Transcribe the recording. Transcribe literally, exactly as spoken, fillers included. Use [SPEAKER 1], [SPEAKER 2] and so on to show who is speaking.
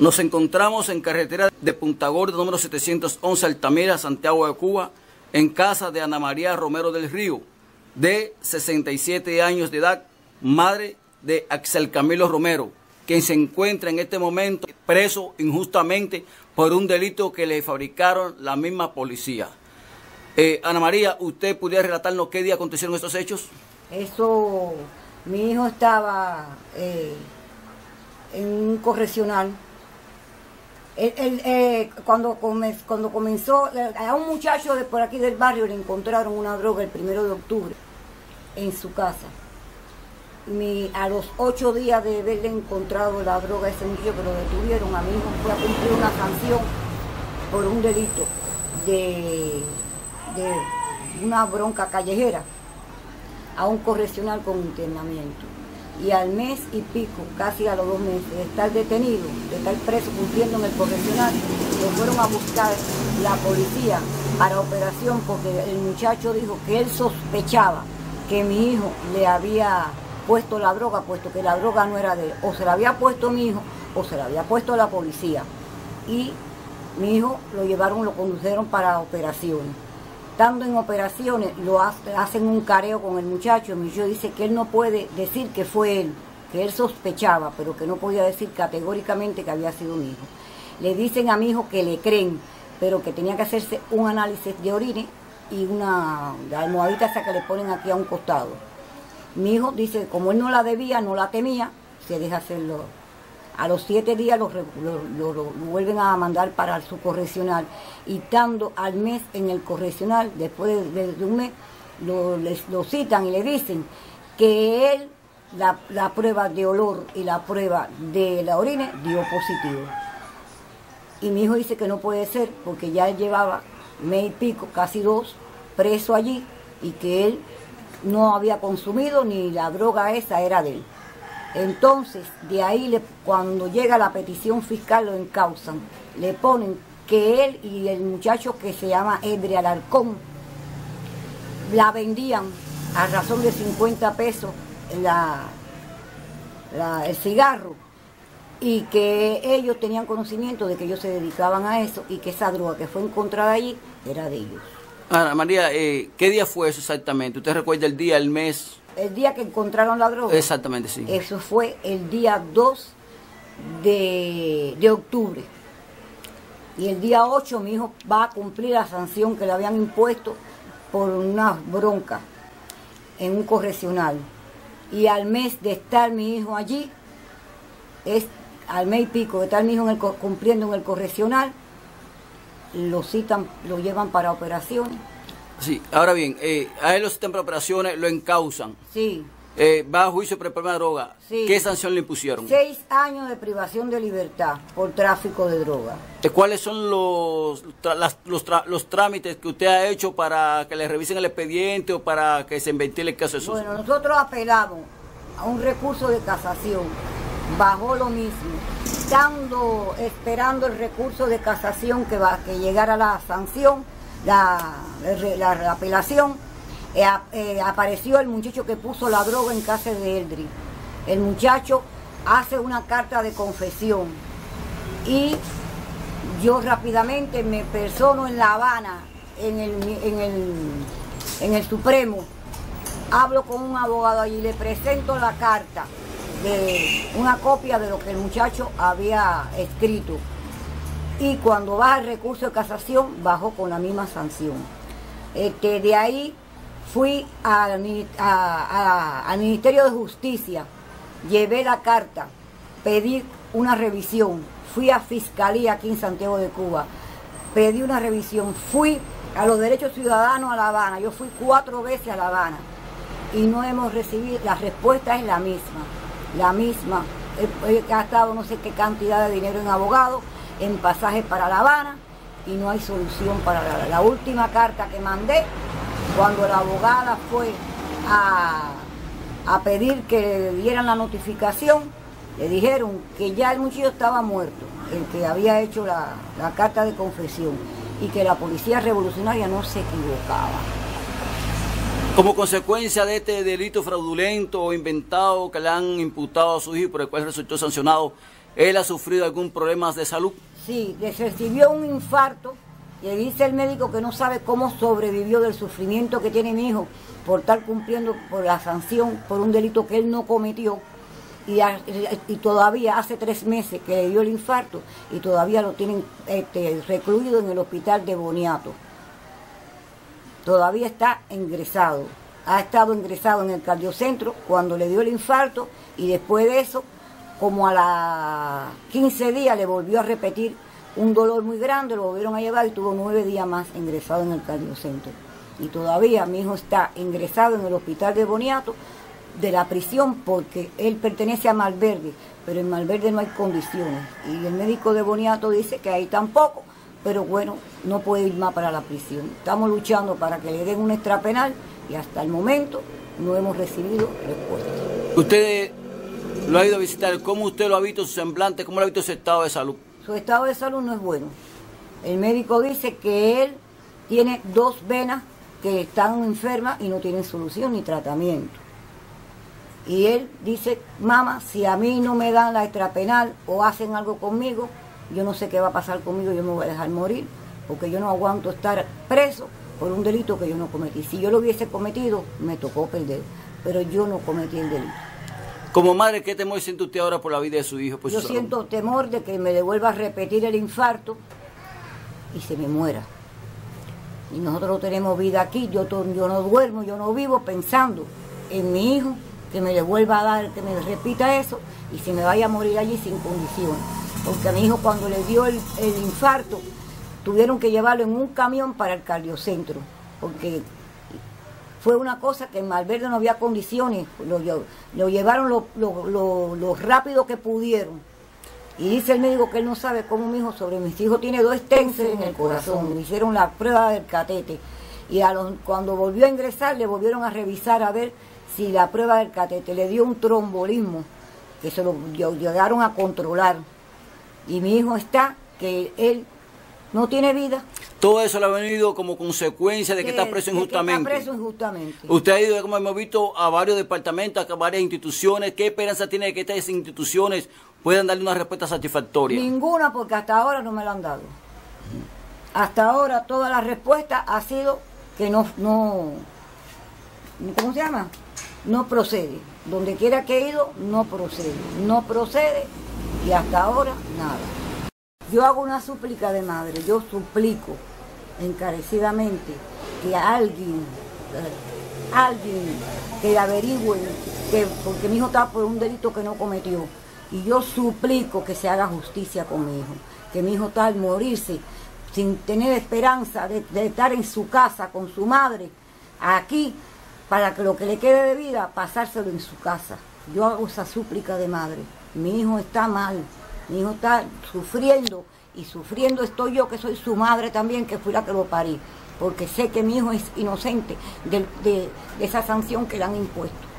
[SPEAKER 1] Nos encontramos en carretera de Punta Gorda, número setecientos once, Altamira, Santiago de Cuba, en casa de Ana María Romero del Río, de sesenta y siete años de edad, madre de Axel Camilo Romero, quien se encuentra en este momento preso injustamente por un delito que le fabricaron la misma policía. Eh, Ana María, ¿usted pudiera relatarnos qué día acontecieron estos hechos?
[SPEAKER 2] Eso, mi hijo estaba eh, en un correccional. Él, él, eh, cuando, come, cuando comenzó, a un muchacho de por aquí del barrio le encontraron una droga el primero de octubre en su casa. Mi, a los ocho días de haberle encontrado la droga a ese muchacho que lo detuvieron, a mi hijo fue a cumplir una sanción por un delito de, de una bronca callejera a un correccional con internamiento. Y al mes y pico, casi a los dos meses de estar detenido, de estar preso cumpliendo en el correccional, lo fueron a buscar la policía para operación porque el muchacho dijo que él sospechaba que mi hijo le había puesto la droga, puesto que la droga no era de él. O se la había puesto mi hijo o se la había puesto la policía. Y mi hijo lo llevaron, lo condujeron para operaciones. Estando en operaciones, lo hace, hacen un careo con el muchacho. El muchacho dice que él no puede decir que fue él, que él sospechaba, pero que no podía decir categóricamente que había sido mi hijo. Le dicen a mi hijo que le creen, pero que tenía que hacerse un análisis de orina y una la almohadita esa que le ponen aquí a un costado. Mi hijo dice que como él no la debía, no la temía, se deja hacerlo. A los siete días lo, lo, lo, lo vuelven a mandar para su correccional. Y estando al mes en el correccional, después de, de un mes, lo, les, lo citan y le dicen que él, la, la prueba de olor y la prueba de la orina dio positivo. Y mi hijo dice que no puede ser porque ya él llevaba mes y pico, casi dos, preso allí y que él no había consumido ni la droga esa era de él. Entonces, de ahí, le, cuando llega la petición fiscal, lo encausan. Le ponen que él y el muchacho que se llama Edre Alarcón la vendían a razón de cincuenta pesos la, la, el cigarro y que ellos tenían conocimiento de que ellos se dedicaban a eso y que esa droga que fue encontrada allí era de ellos.
[SPEAKER 1] Ana María, eh, ¿qué día fue eso exactamente? ¿Usted recuerda el día, el mes?
[SPEAKER 2] El día que encontraron la droga.
[SPEAKER 1] Exactamente, sí.
[SPEAKER 2] Eso fue el día dos de, de octubre. Y el día ocho mi hijo va a cumplir la sanción que le habían impuesto por una bronca en un correccional. Y al mes de estar mi hijo allí, es al mes y pico de estar mi hijo en el, cumpliendo en el correccional, lo citan, lo llevan para operaciones.
[SPEAKER 1] Sí, ahora bien, eh, a él lo citan para operaciones, lo encausan.
[SPEAKER 2] Sí.
[SPEAKER 1] Eh, va a juicio por el problema de droga.
[SPEAKER 2] Sí.
[SPEAKER 1] ¿Qué sanción le impusieron?
[SPEAKER 2] Seis años de privación de libertad por tráfico de droga.
[SPEAKER 1] ¿Cuáles son los, tra las, los, tra los trámites que usted ha hecho para que le revisen el expediente o para que se ventile el caso de Sosa?
[SPEAKER 2] Bueno, nosotros apelamos a un recurso de casación. Bajó lo mismo. Estando, esperando el recurso de casación que, va, que llegara la sanción, la, la, la apelación, eh, eh, apareció el muchacho que puso la droga en casa de Eldri. El muchacho hace una carta de confesión y yo rápidamente me persono en La Habana, en el, en el, en el Supremo, hablo con un abogado allí, le presento la carta, de una copia de lo que el muchacho había escrito. Y cuando baja el recurso de casación, bajó con la misma sanción. Este, de ahí fui al, a, a, al Ministerio de Justicia, llevé la carta, pedí una revisión, fui a Fiscalía aquí en Santiago de Cuba, pedí una revisión, fui a los derechos ciudadanos a La Habana, yo fui cuatro veces a La Habana y no hemos recibido, la respuesta es la misma, la misma. He, he gastado no sé qué cantidad de dinero en abogados, en pasajes para La Habana y no hay solución para la, la última carta que mandé, cuando la abogada fue a, a pedir que le dieran la notificación, le dijeron que ya el muchacho estaba muerto, el que había hecho la, la carta de confesión, y que la policía revolucionaria no se equivocaba.
[SPEAKER 1] Como consecuencia de este delito fraudulento o inventado que le han imputado a su hijo, por el cual resultó sancionado, ¿Él ha sufrido algún problema de salud?
[SPEAKER 2] Sí, recibió un infarto y dice el médico que no sabe cómo sobrevivió del sufrimiento que tiene mi hijo por estar cumpliendo por la sanción por un delito que él no cometió. Y, a, y todavía hace tres meses que le dio el infarto y todavía lo tienen este, recluido en el hospital de Boniato. Todavía está ingresado. Ha estado ingresado en el cardiocentro cuando le dio el infarto y después de eso, como a las quince días, le volvió a repetir un dolor muy grande, lo volvieron a llevar y tuvo nueve días más ingresado en el cardiocentro. Y todavía mi hijo está ingresado en el hospital de Boniato, de la prisión, porque él pertenece a Malverde, pero en Malverde no hay condiciones. Y el médico de Boniato dice que ahí tampoco, pero bueno, no puede ir más para la prisión. Estamos luchando para que le den un extrapenal y hasta el momento no hemos recibido respuesta.
[SPEAKER 1] Usted lo ha ido a visitar, ¿cómo usted lo ha visto su semblante? ¿Cómo lo ha visto su estado de salud?
[SPEAKER 2] Su estado de salud no es bueno. El médico dice que él tiene dos venas que están enfermas y no tienen solución ni tratamiento. Y él dice, mamá, si a mí no me dan la extrapenal o hacen algo conmigo, yo no sé qué va a pasar conmigo, yo me voy a dejar morir, porque yo no aguanto estar preso por un delito que yo no cometí. Si yo lo hubiese cometido, me tocó perder, pero yo no cometí el delito.
[SPEAKER 1] Como madre, ¿qué temor siente usted ahora por la vida de su hijo? Por
[SPEAKER 2] yo
[SPEAKER 1] su
[SPEAKER 2] siento
[SPEAKER 1] salud?
[SPEAKER 2] temor de que me devuelva a repetir el infarto y se me muera. Y nosotros no tenemos vida aquí, yo, yo no duermo, yo no vivo pensando en mi hijo, que me le vuelva a dar, que me repita eso y se me vaya a morir allí sin condiciones. Porque a mi hijo cuando le dio el, el infarto, tuvieron que llevarlo en un camión para el cardiocentro, porque fue una cosa que en Malverde no había condiciones, lo, lo llevaron lo, lo, lo, lo rápido que pudieron. Y dice el médico que él no sabe cómo mi hijo sobre mis hijos tiene dos estentes en el corazón, le hicieron la prueba del catete. Y a los, cuando volvió a ingresar, le volvieron a revisar a ver si la prueba del catete le dio un trombolismo, que se lo llegaron a controlar. Y mi hijo está, que él no tiene vida.
[SPEAKER 1] Todo eso le ha venido como consecuencia de que, que está preso injustamente.
[SPEAKER 2] Que está preso injustamente.
[SPEAKER 1] Usted ha ido, como hemos visto, a varios departamentos, a varias instituciones. ¿Qué esperanza tiene de que estas instituciones puedan darle una respuesta satisfactoria?
[SPEAKER 2] Ninguna, porque hasta ahora no me la han dado. Hasta ahora toda la respuesta ha sido que no, no, ¿cómo se llama? No procede. Donde quiera que he ido, no procede. No procede y hasta ahora nada. Yo hago una súplica de madre, yo suplico encarecidamente que alguien, eh, alguien que averigüe, que, porque mi hijo está por un delito que no cometió, y yo suplico que se haga justicia con mi hijo, que mi hijo está al morirse, sin tener esperanza de, de estar en su casa con su madre, aquí, para que lo que le quede de vida, pasárselo en su casa. Yo hago esa súplica de madre. Mi hijo está mal, mi hijo está sufriendo, y sufriendo estoy yo, que soy su madre también, que fui la que lo parí, porque sé que mi hijo es inocente de, de, de esa sanción que le han impuesto.